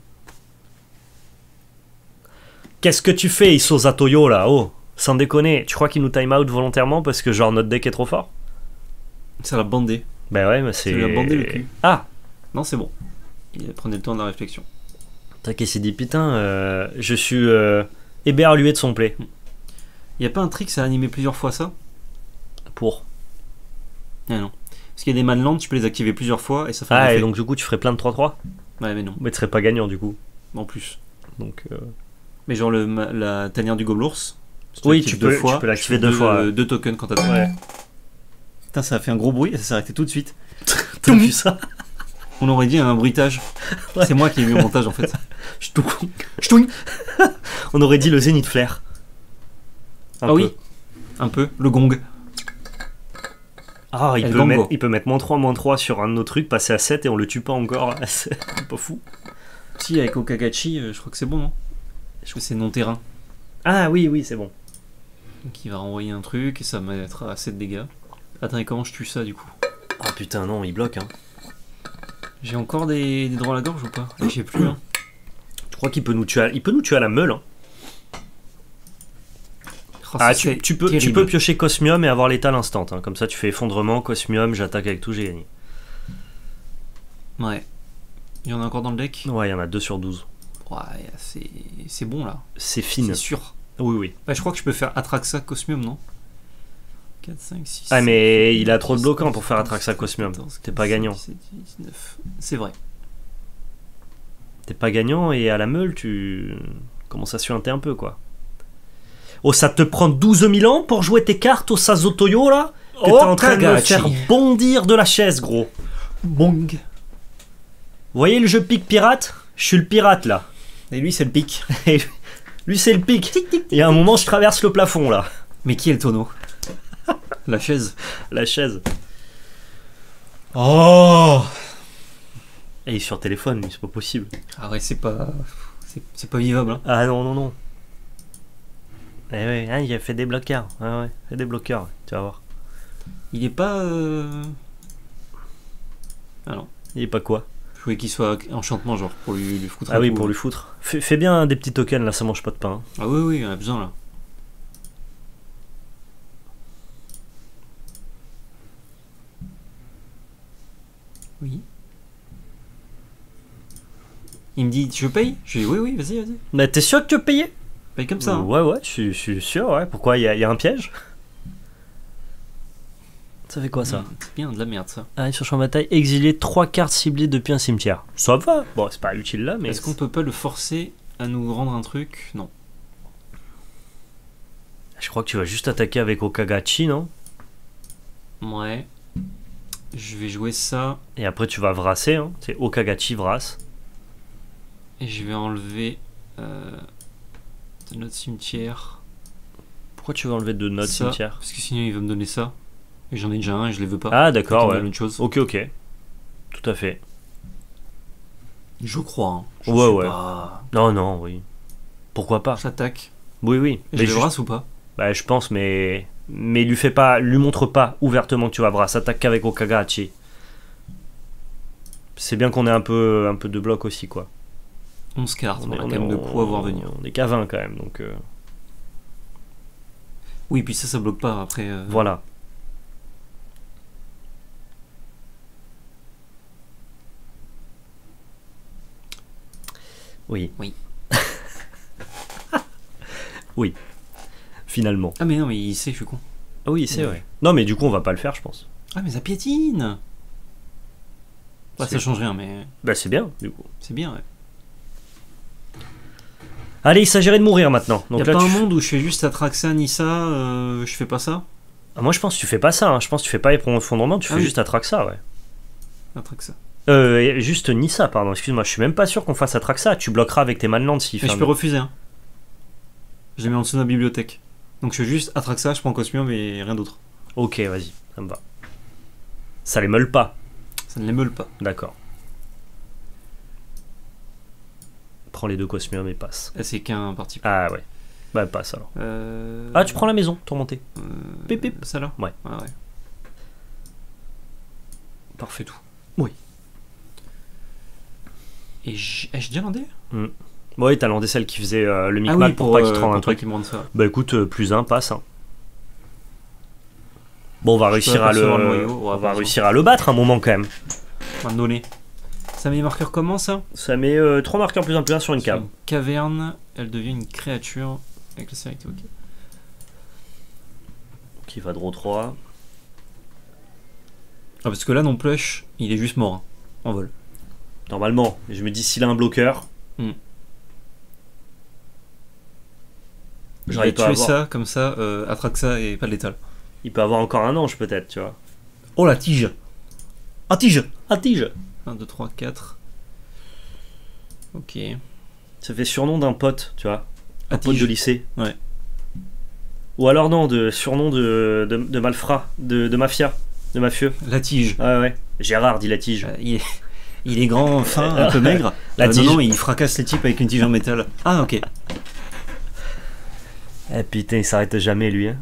Qu'est-ce que tu fais, Isoza Toyo, là? Oh, sans déconner, tu crois qu'il nous time out volontairement parce que genre notre deck est trop fort? Ça l'a bandé. Ben ouais, mais c'est... Ça lui a bandé le cul. Ah, Non, c'est bon. Il prenait le temps de la réflexion. T'inquiète, s'est dit, putain, euh, je suis euh, éberlué de son play. Y a pas un trick à animer plusieurs fois ça? Pour. Ah non. Parce qu'il y a des manlands, tu peux les activer plusieurs fois et ça fait un Ah, effet. et donc du coup, tu ferais plein de trois trois? Ouais, mais non. Mais tu serais pas gagnant, du coup. En plus. Donc... euh, Mais genre le, ma- la tanière du gobelours. si Oui, l'actives tu peux- tu peux l'activer deux fois, ouais. Deux tokens quand t'as Ouais. Putain, ça a fait un gros bruit et ça s'est arrêté tout de suite. T'as vu ça? On aurait dit un bruitage. Ouais. C'est moi qui ai mis au montage en fait. Ch'tou. Ch'touing. On aurait dit le Zénith Flair. Un ah peu. oui, un peu. Le gong. Ah, il El peut, Gongo. mettre, il peut mettre moins trois, moins trois sur un de nos trucs, passer à sept et on le tue pas encore. C'est pas fou. Si, avec Okagachi, euh, je crois que c'est bon, non? Je crois que c'est non-terrain. Ah oui, oui, c'est bon. Donc il va renvoyer un truc et ça va mettre à sept dégâts. Attends, et comment je tue ça du coup? Ah putain, non, il bloque. Hein. J'ai encore des, des droits à la gorge ou pas? Ah, j'ai plus. Hein. Je crois qu'il peut nous tuer à, il peut nous tuer à la meule. Hein. Oh, Ah, ça, tu, c'est tu peux, tu terrible. peux piocher Cosmium et avoir l'étal instant. Hein. Comme ça, tu fais effondrement, Cosmium, j'attaque avec tout, j'ai gagné. Ouais. Il y en a encore dans le deck? Ouais, il y en a deux sur douze. Ouais, c'est c'est bon là. C'est fine. C'est sûr. Oui, oui. Ouais, je crois que je peux faire Atraxa Cosmium, non? quatre, cinq, six. Ah, mais sept, il a trop de dix, bloquants onze, pour faire douze, Atraxa Cosmium. quatorze, T'es pas quinze, gagnant. dix-sept, dix-neuf. C'est vrai. T'es pas gagnant et à la meule, tu commences à suinter un peu, quoi. Oh, ça te prend douze mille ans pour jouer tes cartes au Sazotoyo, là? Que t'es en train de me Kagachi. faire bondir de la chaise, gros. Bong. Vous voyez le jeu pic pirate? Je suis le pirate, là. Et lui, c'est le pic. Et lui, c'est le pic. Il y a un moment, je traverse le plafond, là. Mais qui est le tonneau? La chaise. La chaise. Oh. Et il est sur téléphone, lui, c'est pas possible. Ah ouais, c'est pas. C'est c'est pas vivable. Hein. Ah non, non, non. Eh ouais, hein, il a fait des bloqueurs. Ouais, ouais, fait des bloqueurs, tu vas voir. Il est pas. Euh... Ah non. Il est pas quoi? Je voulais qu'il soit enchantement, genre, pour lui, lui foutre un Ah oui, coup. pour lui foutre. Fais, fais bien des petits tokens, là, ça mange pas de pain. Ah oui, oui, on a besoin là. Oui. Il me dit, je paye? Je dis, oui, oui, vas-y, vas-y. Mais t'es sûr que tu veux payer? Paye comme ça. hein. Ouais, ouais, je suis- je suis sûr, ouais. Pourquoi? Il y, a- il y a un piège? Ça fait quoi ça? Mmh, c'est bien de la merde ça. Arrive sur champ de bataille, exiler trois cartes ciblées depuis un cimetière. Ça va. Bon, c'est pas utile là, mais. Est-ce qu'on peut pas le forcer à nous rendre un truc? Non. Je crois que tu vas juste attaquer avec Okagachi, non? Ouais. Je vais jouer ça. Et après tu vas vrasser, hein. C'est Okagachi Vras. Et je vais enlever euh, de notre cimetière. Pourquoi tu veux enlever de notre ça, cimetière? parce que sinon il va me donner ça. Et j'en ai déjà un et je les veux pas. Ah d'accord, ouais. Une chose. Ok, ok. Tout à fait. Je crois. Hein. Je ouais, sais ouais. Pas... Non, non, oui. Pourquoi pas? J'attaque. Oui, oui. Je mais les juste... brasse ou pas? Bah, je pense, mais. Mais lui fais pas. Lui montre pas ouvertement que tu vas brasse. Attaque qu'avec Okagachi. C'est bien qu'on ait un peu, un peu de bloc aussi, quoi. onze cartes, on, on a est, quand même de coups à voir venir. On est qu'à vingt quand même, donc. Euh... Oui, puis ça, ça bloque pas après. Euh... Voilà. Oui. Oui. Oui. Finalement. Ah mais non, mais il sait, je suis con. Ah oui, c'est oui. vrai. Non, mais du coup, on va pas le faire, je pense. Ah, mais ça piétine. Bah, ça change rien, mais. Bah, c'est bien, du coup. C'est bien, ouais. Allez, il s'agirait de mourir maintenant. Donc y a là, pas tu un f... monde où je fais juste Atraxa, Nissa, euh, je fais pas ça? Ah, moi, je pense que tu fais pas ça. Hein. Je pense que tu fais pas effondrement, tu ah, fais oui. juste Atraxa, ouais. Atraxa. Euh, juste Nissa, pardon, excuse-moi, je suis même pas sûr qu'on fasse Atraxa. Tu bloqueras avec tes Manlands s'il fait. Mais je peux refuser, hein. Je les mets en dessous de ma bibliothèque. Donc je fais juste Atraxa, je prends Cosmium et rien d'autre. Ok, vas-y, ça me va. Ça les meule pas. Ça ne les meule pas. D'accord. Prends les deux Cosmium et passe. Là, c'est qu'un parti. Ah ouais. Bah passe alors. Euh... Ah, tu prends la maison, tourmentée. Euh... Pip, pip. Ça là? Ouais. Ah ouais. Parfait tout. Oui. Et j'ai déjà landé? mm. Ouais, t'as landé celle qui faisait euh, le micmac ah oui, pour, pour pas euh, qu'il te rende un pour truc. Qu'il me rende ça. Bah écoute, euh, plus un, passe. Hein. Bon, on va Je réussir à le, le noyau, on va réussir à le battre un moment quand même. On va donner. Ça met les marqueurs comment ça? Ça met euh, trois marqueurs plus un plus un sur une cave. Une caverne, elle devient une créature avec la sécurité, ok. Qui va draw trois. Ah parce que là non plush, il est juste mort, hein, en vol. Normalement, je me dis s'il a un bloqueur. Hmm. J'aurais tué ça comme ça, euh, Atraxa et pas de létal. Il peut avoir encore un ange peut-être, tu vois. Oh la tige! Ah tige! Ah tige! un, deux, trois, quatre. Ok. Ça fait surnom d'un pote, tu vois. Un Ah, pote tige. de lycée. Ouais. Ou alors non, de surnom de, de, de malfrat, de, de mafia, de mafieux. La tige. Ouais ouais. Gérard dit la tige. Euh, il, est, il est grand, fin, un peu maigre. La Euh, tige. Non, non, il fracasse les types avec une tige en métal. Ah ok. Eh putain, il s'arrête jamais lui. Hein.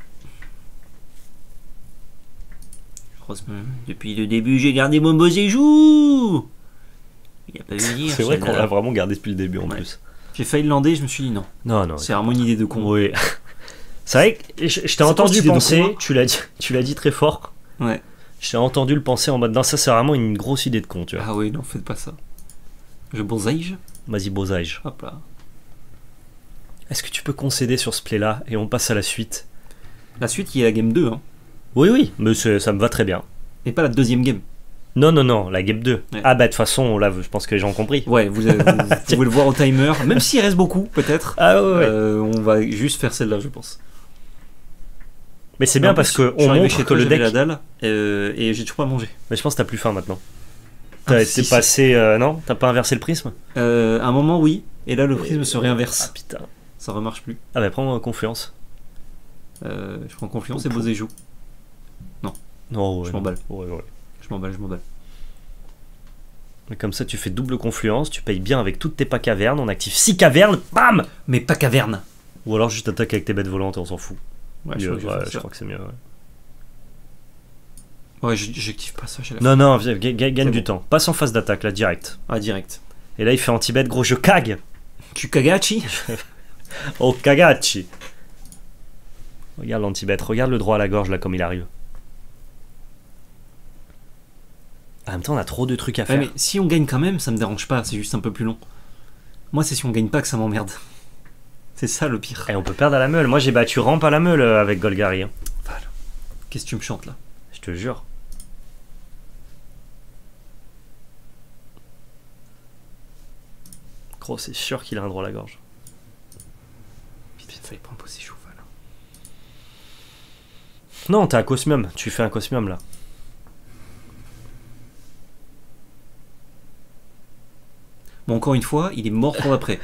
Depuis le début, j'ai gardé mon beau séjour. Il a pas vu dire. C'est vrai qu'on celle-là. l'a vraiment gardé depuis le début en Ouais. plus. J'ai failli le lander, je me suis dit non. Non non. C'est vraiment une idée de con. Oui. C'est vrai que je, je t'ai quoi entendu cette idée de penser, con, hein tu l'as dit, tu l'as dit très fort. Ouais. Je t'ai entendu le penser en mode non, ça c'est vraiment une grosse idée de con, tu vois. Ah oui, non, faites pas ça. Je bonsaïge. Vas-y, Bosage. Hop là. Est-ce que tu peux concéder sur ce play-là et on passe à la suite? La suite, il y a la game deux, hein. Oui, oui, mais c'est- ça me va très bien. Et pas la deuxième game. Non, non, non, la game deux. Ouais. Ah bah de toute façon, là, je pense que les gens ont compris. Ouais, vous, avez- vous- vous pouvez le voir au timer. Même s'il reste beaucoup, peut-être. Ah ouais, ouais. euh, on va juste faire celle-là, je pense. Mais c'est bien En parce plus, je qu'on suis arrivé montre chez que toi, le j'avais deck... la dalle euh, et j'ai toujours pas mangé. Mais je pense que t'as plus faim maintenant. Ah, T'as si, été si. passé... euh, non? T'as pas inversé le prisme? Euh, à un moment, oui. Et là, le prisme se Ah réinverse. putain. Ça remarche plus. Ah bah prends euh, confiance. Euh, je prends confiance et Bosé joue. Non, ouais, Je non. m'emballe. Ouais, ouais. Je m'emballe, je m'emballe. Et comme ça, tu fais double confluence, tu payes bien avec toutes tes pas cavernes, on active six cavernes, bam! Mais pas caverne. Ou alors juste attaque avec tes bêtes volantes et on s'en fout. Ouais, Mieux, je, crois que je vais ouais, faire je ça. crois que c'est mieux. Ouais, Ouais, j'- j'active pas ça chez la non, non, viens, ga- ga- gagne C'est du bon. temps. Passe en phase d'attaque, là, direct. Ah, direct. Et là, il fait anti-bête, gros, je cague! Tu kagachi. Oh, kagachi! Regarde l'anti-bête, regarde le droit à la gorge, là, comme il arrive. En même temps, on a trop de trucs à Ouais, faire. mais si on gagne quand même, ça me dérange pas, c'est juste un peu plus long. Moi, c'est si on gagne pas que ça m'emmerde. C'est ça le pire. Et on peut perdre à la meule. Moi, j'ai battu rampe à la meule euh, avec Golgari. Hein. Qu'est-ce que tu me chantes là? Je te jure. Gros, c'est sûr qu'il a un droit à la gorge. Putain, fallait pas imposer cheval. Non, t'as un cosmium. Tu fais un cosmium là. Bon, encore une fois, il est mort pour après.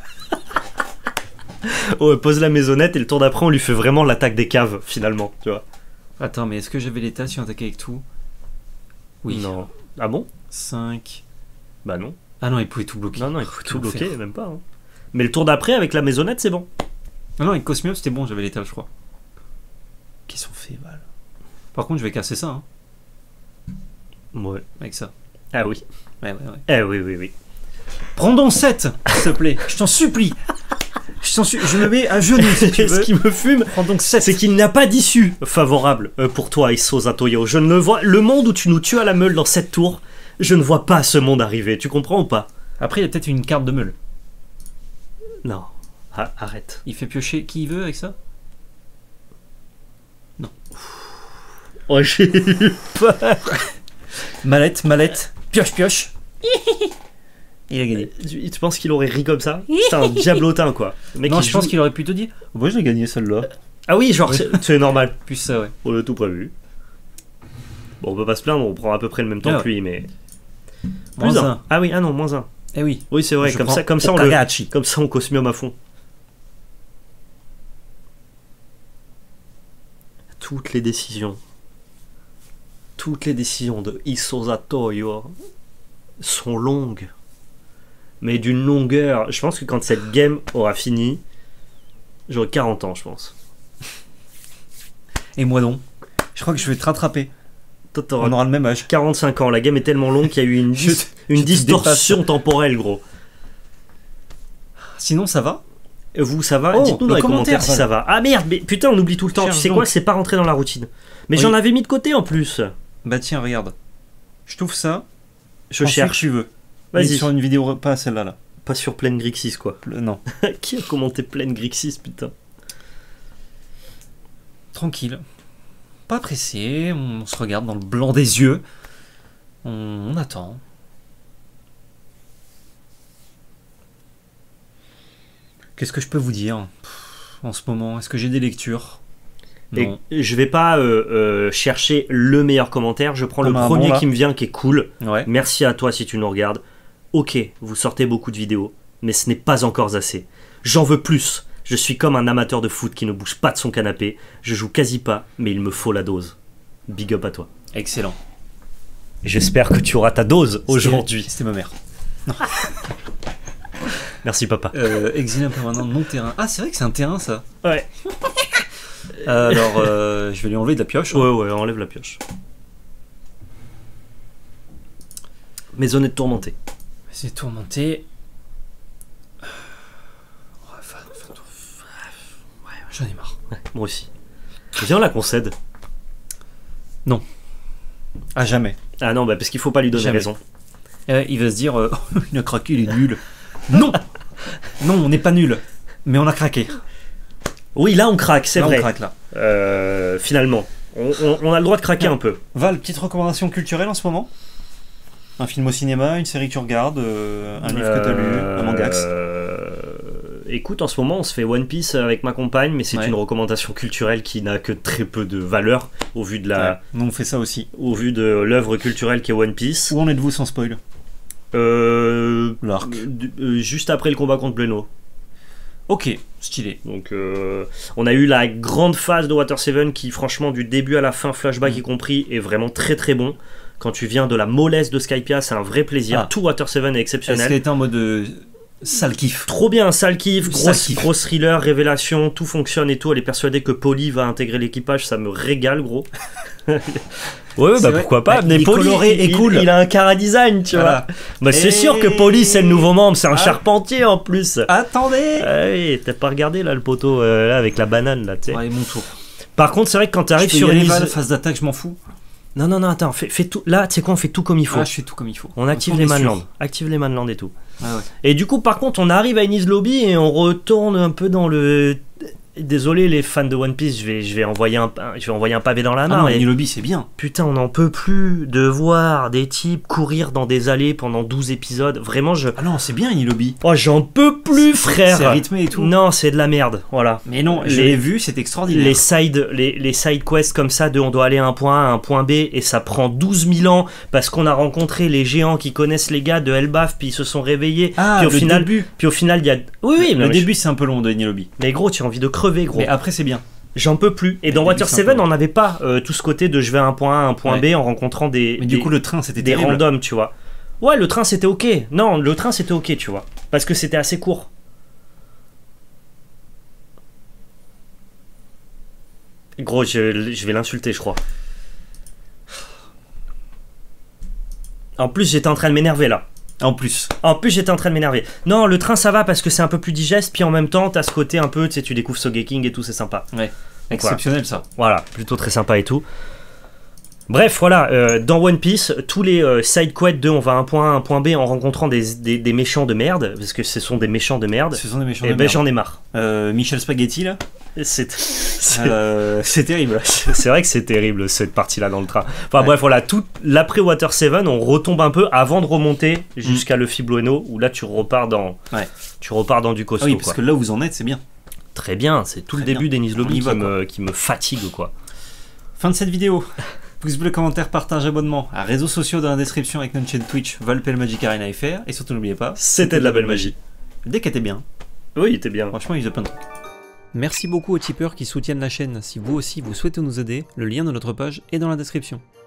Oh, pose la maisonnette et le tour d'après, on lui fait vraiment l'attaque des caves finalement, tu vois. Attends, mais est-ce que j'avais l'état si on attaquait avec tout? Oui. Non. Ah bon? cinq. Bah non. Ah non, il pouvait tout bloquer. Non, non, il faut tout bloquer, faire. même pas. Hein. Mais le tour d'après, avec la maisonnette, c'est bon. Non, non, avec Cosmium, c'était bon, j'avais l'étal, je crois. Qu'est-ce qu'on fait, Val? Par contre, je vais casser ça, hein, Ouais. avec ça. Ah oui. Ouais, ouais, ouais. Eh oui, oui, oui. Prends donc sept, s'il te plaît. Je t'en supplie. Je, t'en su- je me mets à genoux, si tu veux. Ce qui me fume, Prends donc sept. c'est qu'il n'y a pas d'issue favorable euh, pour toi, Isosa Toyo. Je ne le vois. Le monde où tu nous tues à la meule dans cette tour, je ne vois pas ce monde arriver. Tu comprends ou pas? Après, il y a peut-être une carte de meule. Non. Ah, arrête. Il fait piocher qui il veut avec ça? Oh, j'ai eu peur. Mallette, mallette. Pioche, pioche. Il a gagné. Tu, tu penses qu'il aurait ri comme ça? C'est un diablotin, quoi. Le mec, Non, il je pense joue- qu'il aurait pu te dire. Moi, j'ai gagné celle-là. Ah oui, genre, c'est c'est normal. Plus ça, ouais. On a tout prévu. Bon, on peut pas se plaindre, on prend à peu près le même temps Ah. que lui, mais. Moins Plus un. un. Ah oui, ah non, moins un. Eh oui. Oui, c'est vrai, Je comme prends ça, comme ça, on le, Okagachi. comme ça, on cosmium à fond. Toutes les décisions, toutes les décisions de Isosa Toyo sont longues, mais d'une longueur. Je pense que quand cette game aura fini, j'aurai quarante ans, je pense. Et moi donc. Je crois que je vais te rattraper. Toi, t'auras On aura le même âge. quarante-cinq ans. La game est tellement longue qu'il y a eu une, dis- Je- une je te distorsion temporelle, gros. Sinon, ça va? Vous, ça va? Oh, Dites-nous le dans les commentaire, commentaires si voilà. ça va. Ah merde, mais putain, on oublie tout le temps. Cherche Tu sais donc. quoi? C'est pas rentré dans la routine. Mais Oui. j'en avais mis de côté en plus. Bah tiens, regarde. Je trouve ça. Je Ensuite, cherche. tu veux. Mais Vas-y. sur une vidéo, pas celle-là, là. Pas sur pleine Grixis, quoi. Le- Non. Qui a commenté pleine Grixis, putain? Tranquille. Pas pressé. On se regarde dans le blanc des yeux. On, on attend. Qu'est-ce que je peux vous dire Pff, en ce moment? Est-ce que j'ai des lectures? Non. Et je vais pas euh, euh, chercher le meilleur commentaire. Je prends T'en le as un premier bon, là qui me vient, qui est cool. Ouais. Merci à toi si tu nous regardes. Ok, vous sortez beaucoup de vidéos, mais ce n'est pas encore assez. J'en veux plus. Je suis comme un amateur de foot qui ne bouge pas de son canapé. Je joue quasi pas, mais il me faut la dose. Big up à toi. Excellent. J'espère que tu auras ta dose aujourd'hui. C'était ma mère. Merci papa. Euh, exilé permanent de mon terrain. Ah, c'est vrai que c'est un terrain, ça. Ouais. Euh, alors, euh, je vais lui enlever de la pioche. hein. Ouais, ouais, enlève la pioche. Maisonnette tourmentée. C'est tourmenté. Ouais, fa- fa- fa- ouais, j'en ai marre. Ouais, moi aussi. Viens, on la concède. À jamais. Ah non, bah parce qu'il faut pas lui donner Jamais. raison. Euh, il va se dire, euh, il a craqué, il est nul. Non, non, on n'est pas nul, mais on a craqué. Oui, là on craque, c'est Là, vrai. on craque là. Euh, finalement, on, on- on a le droit de craquer Ouais. un peu. Val, petite recommandation culturelle en ce moment? Un film au cinéma, une série que tu regardes, euh, un livre que tu as lu, un mangax. Euh, Écoute, en ce moment, on se fait One Piece avec ma compagne, mais c'est Ouais. une recommandation culturelle qui n'a que très peu de valeur au vu de la, Ouais, nous on fait ça aussi. au vu de l'œuvre culturelle qui est One Piece. Où en êtes-vous sans spoil? Euh, L'arc. d- euh, juste après le combat contre Bleno. Ok, stylé. Donc, euh, on a eu la grande phase de Water seven qui, franchement, du début à la fin, flashback Mm. y compris, est vraiment très très bon. Quand tu viens de la mollesse de Skypiea, c'est un vrai plaisir. Ah. Tout Water seven est Est-ce exceptionnel. qu'elle était en mode euh, sale kiff? Trop bien, un sale kiff, Sale grosse, kiff. grosse thriller, révélation, tout fonctionne et tout. Elle est persuadée que Polly va intégrer l'équipage, ça me régale, gros. ouais, ouais, C'est bah vrai. pourquoi pas. Bah, Mais il est Polly, coloré et il, cool. il a un chara-design, tu Voilà. vois. Bah, c'est Et- sûr que Polly, c'est le nouveau membre, c'est un Ah. charpentier en plus. Attendez. Ah oui, t'as pas regardé là le poteau euh, là, avec la banane là, tu sais. Allez, mon tour. Par contre, c'est vrai que quand t'arrives Je peux sur y aller, une Val, île- phase d'attaque, je m'en fous. Non, non, non, attends, fais, fais tout. Là, tu sais quoi, on fait tout comme il faut. Ah, je fais tout comme il faut. On active On les est sûr. manlands. Active les manlands et tout. Ah ouais. Et du coup, par contre, on arrive à Ennis Lobby et on retourne un peu dans le. désolé les fans de One Piece, je vais, je vais, envoyer, un, je vais envoyer un pavé dans la Ah main. non, mais... Enies Lobby, c'est bien. Putain, on n'en peut plus de voir des types courir dans des allées pendant douze épisodes. Vraiment, je... Ah non, c'est bien Enies Lobby. Oh, j'en peux plus, frère. C'est rythmé et tout. Non, c'est de la merde, voilà. Mais non, je Les- l'ai vu, c'est extraordinaire. Les side, les, les side quests comme ça, de on doit aller à un point A à un point B, et ça prend douze mille ans, parce qu'on a rencontré les géants qui connaissent les gars de Elbaf, puis ils se sont réveillés. Ah, puis au le final, début. Puis au final, il y a... Oui, oui, Le mais début, c'est un peu long de Enies Lobby. Mais gros, tu as envie de crever, gros. Mais après, c'est bien. J'en peux plus. Et dans Le Water début, c'est un sept, peu on n'avait pas euh, tout ce côté de je vais à un point A à un point Ouais. B en rencontrant des, Mais des, du coup, le train, c'était des terrible. randoms, tu vois. Ouais, le train c'était ok. Non, le train c'était ok, tu vois. Parce que c'était assez court. Gros, je, je vais l'insulter, je crois. En plus, j'étais en train de m'énerver là. En plus. En plus, j'étais en train de m'énerver. Non, le train ça va parce que c'est un peu plus digeste, puis en même temps, t'as ce côté un peu, tu sais, tu découvres Sogeking et tout, c'est sympa. Ouais. Exceptionnel, ça. Voilà, plutôt très sympa et tout. Bref, voilà, euh, dans One Piece, tous les euh, side quests de on va à un point A, un point B en rencontrant des, des, des méchants de merde, parce que ce sont des méchants de merde, Ce sont des méchants et de ben merde. j'en ai marre. Euh, Michel Spaghetti, là. C'est c'est- Euh, c'est terrible. c'est vrai que c'est terrible cette partie-là dans le train. Enfin Ouais. bref, voilà, tout l'après Water sept, on retombe un peu avant de remonter jusqu'à le Fiblueno, où là tu repars dans, Ouais. tu repars dans du Ah costaud. oui, parce quoi. que là où vous en êtes, c'est bien. Très bien, c'est tout Très le début bien. d'Enies On Lobby y qui, va, me, qui me fatigue, quoi. Fin de cette vidéo. Pouce bleu, commentaire, partage, abonnement. À réseaux sociaux dans la description avec notre chaîne Twitch, Valpel Magic Arena F R. Et surtout, n'oubliez pas, C'était de la belle magie. le deck était bien. Oui, il était bien. Franchement, il faisait plein de trucs. Merci beaucoup aux tipeurs qui soutiennent la chaîne. Si vous aussi vous souhaitez nous aider, le lien de notre page est dans la description.